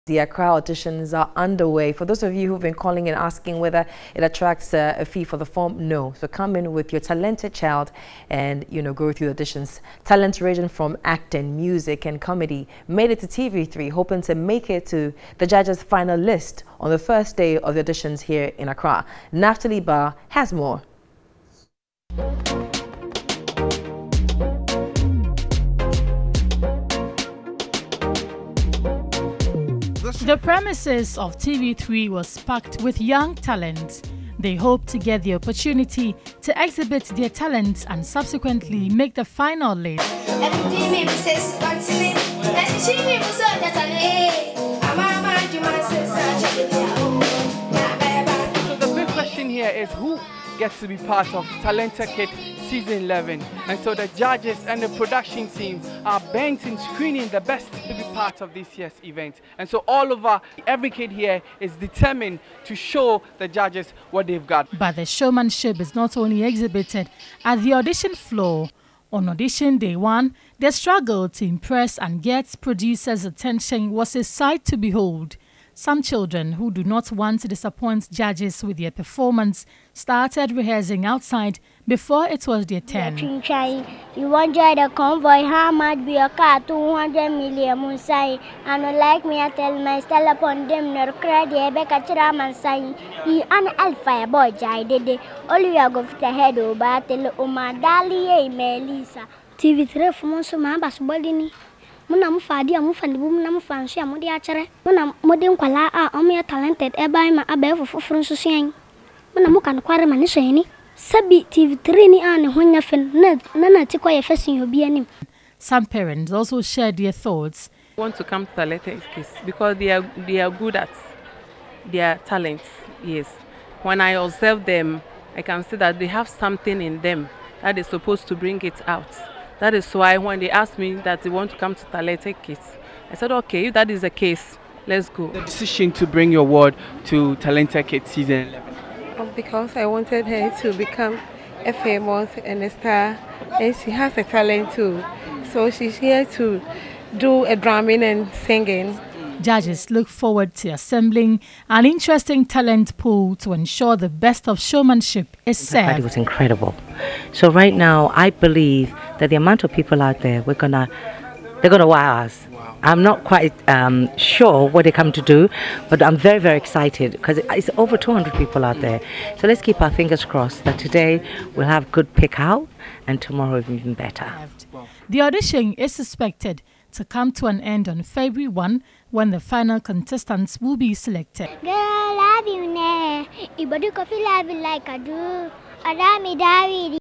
The Accra auditions are underway. For those of you who've been calling and asking whether it attracts a fee for the form, no. So come in with your talented child and, go through the auditions. Talents ranging from acting, music and comedy made it to TV3, hoping to make it to the judges' final list on the first day of the auditions here in Accra. Naftali Ba has more. The premises of TV3 was packed with young talent. They hope to get the opportunity to exhibit their talents and subsequently make the final list. So the big question here is who gets to be part of Talented Kid Season 11, and so the judges and the production team are bent in screening the best to be part of this year's event. And so all over, every kid here is determined to show the judges what they've got. But the showmanship is not only exhibited at the audition floor. On audition day one, the struggle to impress and get producers' attention was a sight to behold. Some children who do not want to disappoint judges with their performance started rehearsing outside before it was their turn. You want join the convoy, how much be your car? 200 million Munsai. And like me, I tell my style upon them, nor credit, Becca Chiraman say, he an alpha boy, I did it. All you are going to head over, tell Oma Dali, Melissa. TV3 for Monsoma, Basbodini. Muna mufadi amufandi muna mufanshi amudi achere muna mudi nkwala omi talented eba ma abe foforo nsusuan muna muka nkware maniseni sabi TV3 ni ane honya fen na tikwa ye fesin obi anim. Some parents also shared their thoughts. Want to come to Talented Kids because they are good at their talents. Yes, when I observe them, I can see that they have something in them that is supposed to bring it out. That is why when they asked me that they want to come to Talented Kids, I said, okay, if that is the case, let's go. The decision to bring your ward to Talented Kids Season 11? Because I wanted her to become a famous and a star, and she has a talent too. So she's here to do a drumming and singing. Judges look forward to assembling an interesting talent pool to ensure the best of showmanship is served. It was incredible. So right now, I believe that the amount of people out there, they're gonna wow us. Wow. I'm not quite sure what they come to do, but I'm very, very excited because it's over 200 people out there. So let's keep our fingers crossed that today we'll have good pick out and tomorrow will be even better. The audition is suspected to come to an end on February 1 when the final contestants will be selected. Girl, I love you, ne. Ibadu coffee love like I do. Adami David.